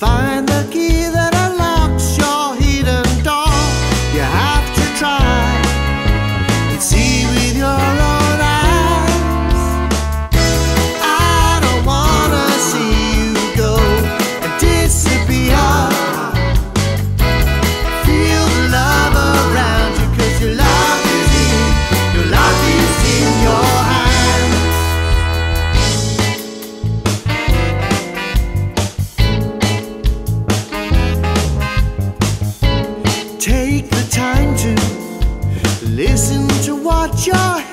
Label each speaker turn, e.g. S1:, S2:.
S1: find the key that unlocks your hidden door. You have to try and see with your own eyes. I don't wanna see you go and disappear. Feel the love around you, 'cause your life is in your hands. Take the time to listen to what you're